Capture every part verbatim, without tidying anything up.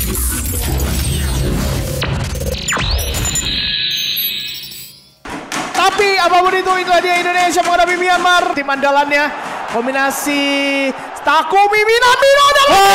Tapi apapun itu, itulah dia Indonesia menghadapi Myanmar. Tim andalannya kombinasi Takumi Minamino dan oh!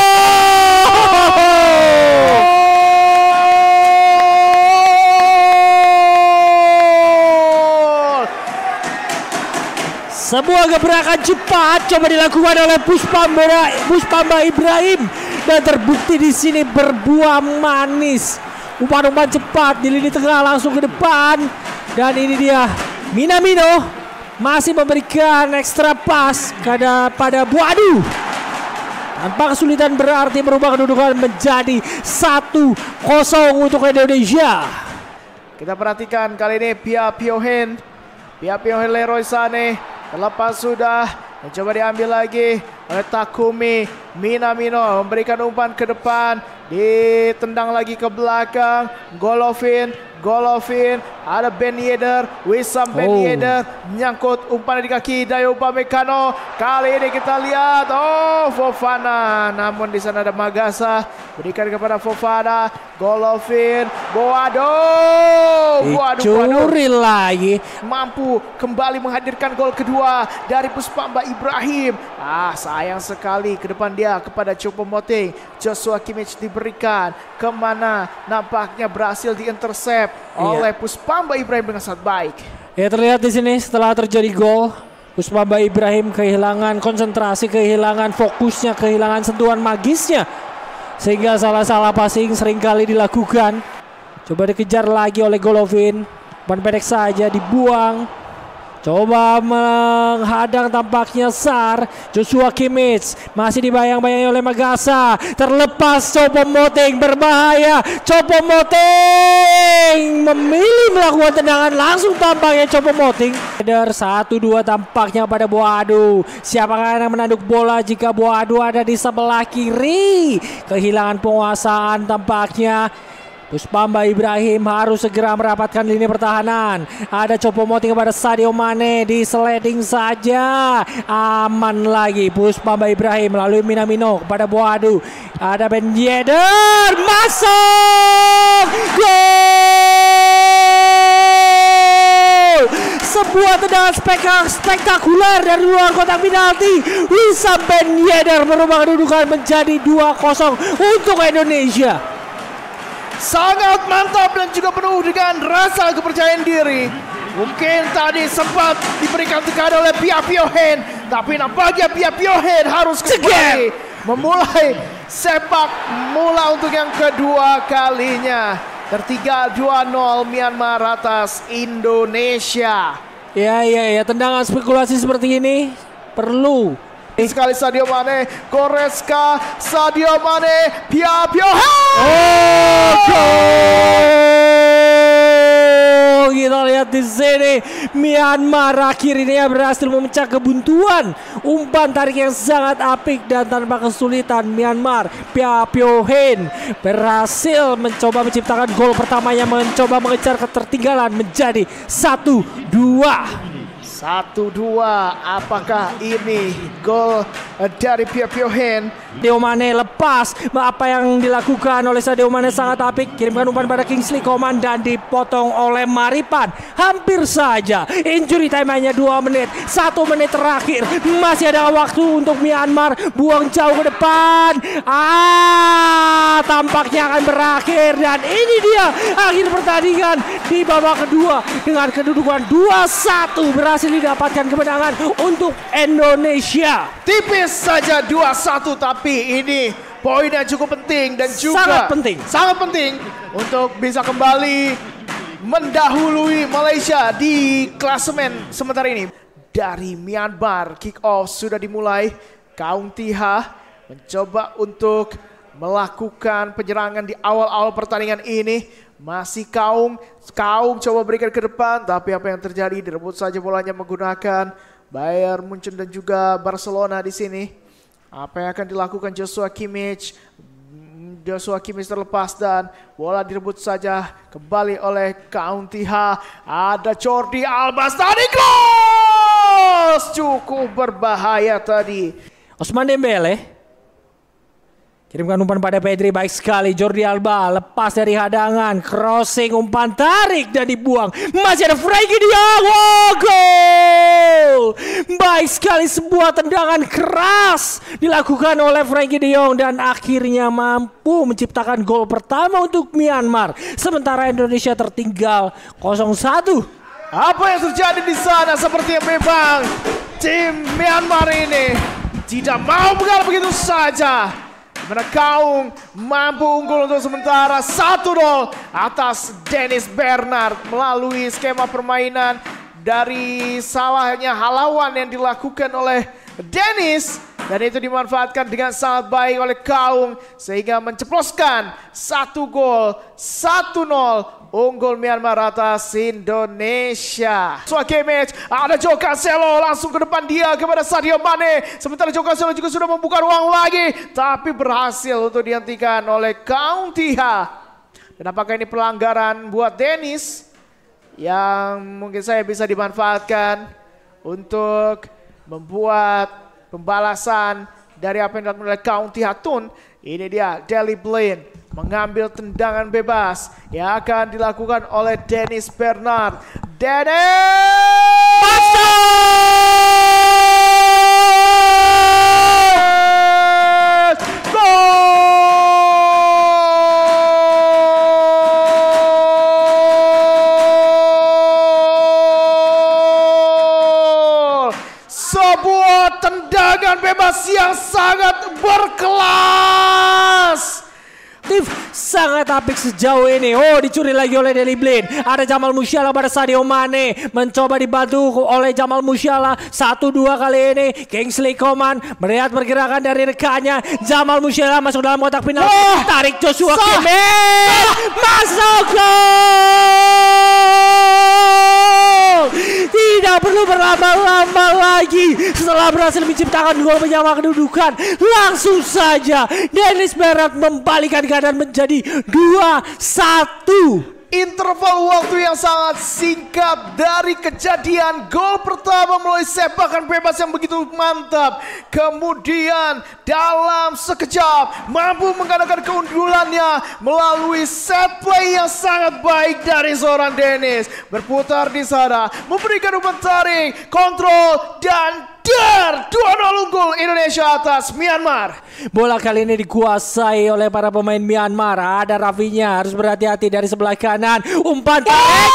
Sebuah gebrakan cepat coba dilakukan oleh Puspamba, Puspamba Ibrahim dan terbukti di sini berbuah manis. Umpan-umpan cepat di lini tengah langsung ke depan dan ini dia Minamino masih memberikan ekstra pas pada pada Buadu. Tanpa kesulitan berarti merubah kedudukan menjadi satu kosong untuk Indonesia. Kita perhatikan kali ini Pia Piohen, Pia Piohen Leroy Sané. Terlepas sudah, mencoba diambil lagi oleh Takumi Minamino. Memberikan umpan ke depan, ditendang lagi ke belakang. Golovin, Golovin, ada Ben Yedder, Wissam Ben Oh. Yedder. Menyangkut umpan di kaki Dayo Upamecano. Kali ini kita lihat, oh Fofana. Namun di sana ada Magasa, berikan kepada Fofana. Golovin, Boado. Boado, Boado. Dicuri lagi. Mampu kembali menghadirkan gol kedua dari Puspamba Ibrahim. Ah, sayang sekali ke depan dia kepada Choupo-Moting. Joshua Kimmich diberikan kemana, nampaknya berhasil diintercept oleh Puspamba Ibrahim dengan sangat baik. Ya, terlihat di sini setelah terjadi gol, Puspamba Ibrahim kehilangan konsentrasi, kehilangan fokusnya, kehilangan sentuhan magisnya. Sehingga salah-salah passing seringkali dilakukan. Coba dikejar lagi oleh Golovin. Umpan pendek saja dibuang. Coba menghadang tampaknya Sar. Joshua Kimmich masih dibayang-bayangi oleh Magasa. Terlepas Choupo-Moting, berbahaya. Choupo-Moting memilih melakukan tendangan langsung tampaknya Choupo-Moting. Header satu dua tampaknya pada Boadu. Siapakah yang menanduk bola jika Boadu ada di sebelah kiri? Kehilangan penguasaan tampaknya. Puspamba Ibrahim harus segera merapatkan lini pertahanan. Ada Choupo-Moting kepada Sadio Mane, di sliding saja. Aman lagi Puspamba Ibrahim melalui Minamino kepada Boadu. Ada Ben Yedder, masuk! Gol! Sebuah tendangan spektakuler dari luar kotak penalti. Wissam Ben Yedder merubah kedudukan menjadi dua kosong untuk Indonesia. Sangat mantap dan juga penuh dengan rasa kepercayaan diri. Mungkin tadi sempat diberikan tekanan oleh Pia Piohen, tapi nampaknya Pia Piohen harus kembali memulai sepak mula untuk yang kedua kalinya. Tertiga dua nol Myanmar atas Indonesia. Ya ya ya, tendangan spekulasi seperti ini perlu. Sekali Sadio Mane, Goretzka, Sadio Mane, Pia Piohen. Oh, gol! Kita lihat di sini Myanmar akhirnya berhasil memecah kebuntuan. Umpan tarik yang sangat apik dan tanpa kesulitan Myanmar. Pia Piohen berhasil mencoba menciptakan gol pertamanya, mencoba mengejar ketertinggalan menjadi satu dua. Satu dua, apakah ini gol dari Pia Piohen? Sadio Mane lepas, apa yang dilakukan oleh Sadio Mane sangat apik. Kirimkan umpan pada Kingsley Coman dan dipotong oleh Maripan. Hampir saja, injury time hanya dua menit. Satu menit terakhir, masih ada waktu untuk Myanmar. Buang jauh ke depan. Ah, tampaknya akan berakhir. Dan ini dia akhir pertandingan di babak kedua. Dengan kedudukan dua satu berhasil didapatkan kemenangan untuk Indonesia. Tipis saja dua satu, tapi ini poinnya cukup penting dan juga sangat penting. Sangat penting untuk bisa kembali mendahului Malaysia di klasemen sementara ini. Dari Myanmar, kick off sudah dimulai. Kaung Tiha mencoba untuk melakukan penyerangan di awal-awal pertandingan ini. Masih Kaum, Kaum coba berikan ke depan, tapi apa yang terjadi? Direbut saja bolanya menggunakan Bayern Munchen dan juga Barcelona di sini. Apa yang akan dilakukan Joshua Kimmich? Joshua Kimmich terlepas dan bola direbut saja kembali oleh Kaung Tiha. Ada Jordi Alba tadi, close! Cukup berbahaya tadi. Ousmane Dembele. Kirimkan umpan pada Pedri, baik sekali. Jordi Alba lepas dari hadangan, crossing, umpan tarik dan dibuang. Masih ada Frenkie de Jong. Wow, gol! Baik sekali, sebuah tendangan keras dilakukan oleh Frenkie de Jong dan akhirnya mampu menciptakan gol pertama untuk Myanmar. Sementara Indonesia tertinggal nol satu. Apa yang terjadi di sana? Sepertinya memang tim Myanmar ini tidak mau mengalah begitu saja. Mana Kaung mampu unggul untuk sementara satu nol atas Dennis Bernard melalui skema permainan dari salahnya halawan yang dilakukan oleh Dennis. Dan itu dimanfaatkan dengan sangat baik oleh Kaung sehingga menceploskan satu gol, satu nol unggul Myanmar atas Indonesia. Suake match, ada Joe Cancelo langsung ke depan dia kepada Sadio Mane. Sementara Joe Cancelo juga sudah membuka ruang lagi, tapi berhasil untuk dihentikan oleh Kauntiha. Dan apakah ini pelanggaran buat Dennis yang mungkin saya bisa dimanfaatkan untuk membuat pembalasan dari apa yang dilakukan oleh Kauntiha Tun. Ini dia Daley Blind mengambil tendangan bebas yang akan dilakukan oleh Dennis Bernard. Dennis gol! Sebuah tendangan bebas yang sangat berkelas. Tim sangat apik sejauh ini. Oh, dicuri lagi oleh Daley Blind. Ada Jamal Musiala pada Sadio Mane. Mencoba dibantu oleh Jamal Musiala. Satu dua kali ini. Kingsley Coman melihat pergerakan dari rekannya. Jamal Musiala masuk dalam kotak penalti. Oh, tarik Joshua Kimmich. Masuk gol. Tidak perlu berlama-lama lagi. Setelah berhasil menciptakan gol penyama kedudukan, langsung saja Dennis Bernard membalikan keadaan menjadi dua satu. Interval waktu yang sangat singkat dari kejadian gol pertama melalui sepakan bebas yang begitu mantap. Kemudian dalam sekejap mampu menggandakan keunggulannya melalui set play yang sangat baik dari seorang Dennis. Berputar di sana, memberikan umpan tarik, kontrol, dan dar dua nol unggul Indonesia atas Myanmar. Bola kali ini dikuasai oleh para pemain Myanmar. Ada Rafinya, harus berhati-hati dari sebelah kanan. Umpan tarik.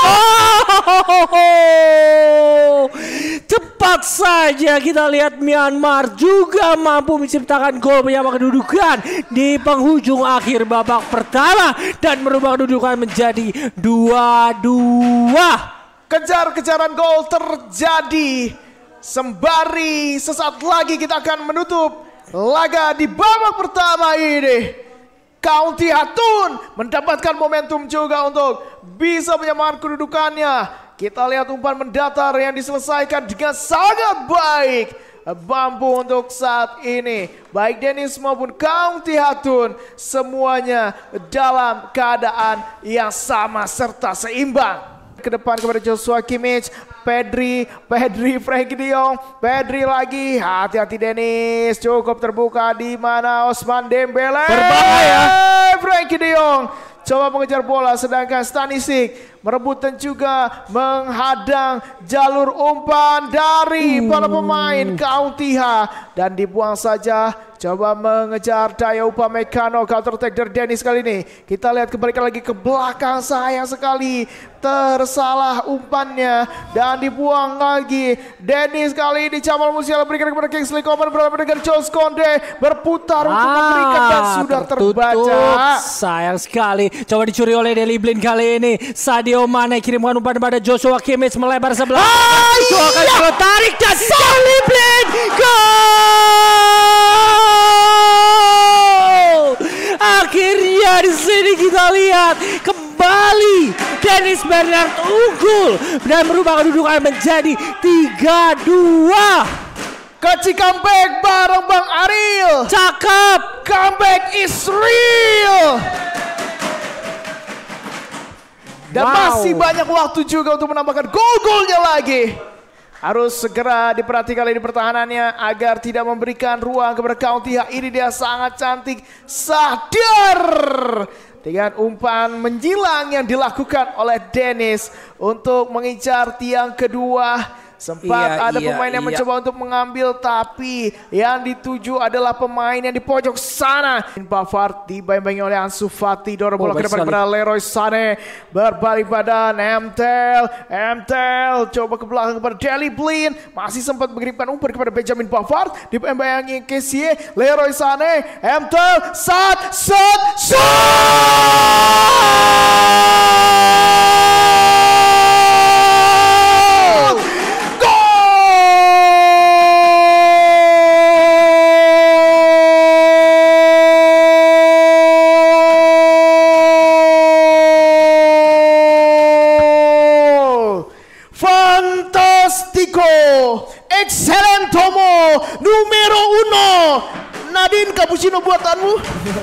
Oh! Cepat saja kita lihat Myanmar juga mampu menciptakan gol penyama kedudukan di penghujung akhir babak pertama dan merubah kedudukan menjadi dua dua. Kejar-kejaran gol terjadi. Sembari sesaat lagi kita akan menutup laga di babak pertama ini. Kauntiha Tun mendapatkan momentum juga untuk bisa menyamakan kedudukannya. Kita lihat umpan mendatar yang diselesaikan dengan sangat baik. Mampu untuk saat ini baik Dennis maupun Kauntiha Tun semuanya dalam keadaan yang sama serta seimbang. Ke depan kepada Joshua Kimmich, Pedri, Pedri, Frenkie de Jong, Pedri lagi, hati-hati Dennis, cukup terbuka di mana Ousmane Dembele, berbahaya, Frenkie de Jong coba mengejar bola sedangkan Stanisic merebut dan juga menghadang jalur umpan dari uh. para pemain Kauntiha dan dibuang saja. Coba mengejar Daya Upamecano, counter attack dari Dennis kali ini. Kita lihat kebalikan lagi ke belakang, sayang sekali tersalah umpannya dan dibuang lagi. Dennis kali ini Jamal Musiala berikan kepada Kingsley Coman berada dengan Jules Konde berputar untuk ah, memberikan dan sudah terbaca. Sayang sekali. Coba dicuri oleh Daley Blind kali ini. Sadio Mane kirimkan umpan pada Joshua Kimmich melebar sebelah. Ah, Joshua iya. Kalau tarik dan Daley Blind gol. Akhirnya di sini kita lihat kembali Dennis Bernard unggul dan merubah kedudukan menjadi tiga dua. Kecil comeback bareng Bang Ariel. Cakep. Comeback is real. Dan wow. masih banyak waktu juga untuk menambahkan gol-golnya lagi. harus segera diperhatikan di pertahanannya agar tidak memberikan ruang kepada County High. Ini dia sangat cantik, sadar dengan umpan menjilang yang dilakukan oleh Dennis untuk mengincar tiang kedua. Sempat iya, ada iya, pemain yang iya. mencoba untuk mengambil, tapi yang dituju adalah pemain yang di pojok sana. Pavard dibayang-bayangi oleh Ansu Fati, dorong bola Oh, ke depan baik kepada Leroy Sané, berbalik pada Emtel, Emtel coba ke belakang kepada Deli Blind, masih sempat mengirimkan umpan kepada Benjamin Pavard, dibayang-bayangi Kessie, Leroy Sané, Emtel, sat, sat, sat! Fantastico, excelentomo, numero uno. Nadine Cappuccino buatanmu.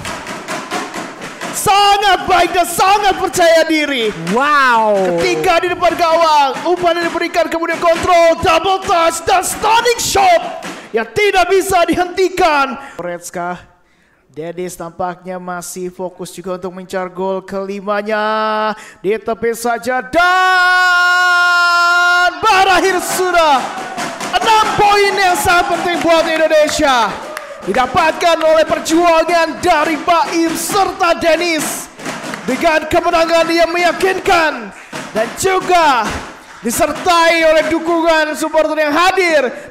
Sangat baik dan sangat percaya diri. Wow. Ketika di depan gawang, umpan yang diberikan kemudian kontrol, double touch dan stunning shot yang tidak bisa dihentikan. Goretzka, Dennis tampaknya masih fokus juga untuk mencar gol kelimanya. Ditepis saja dan berakhir sudah. Enam poin yang sangat penting buat Indonesia didapatkan oleh perjuangan dari Baim serta Dennis dengan kemenangan yang meyakinkan dan juga disertai oleh dukungan supporter yang hadir